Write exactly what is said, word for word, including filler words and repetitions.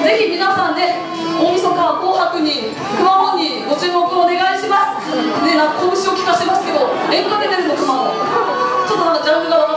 ぜひ皆さんね、大晦日紅白にくまモンにご注目お願いしますね。なんか拳を聞かせてますけど、演歌で出るのくまモン、ちょっとなんかジャンルが分か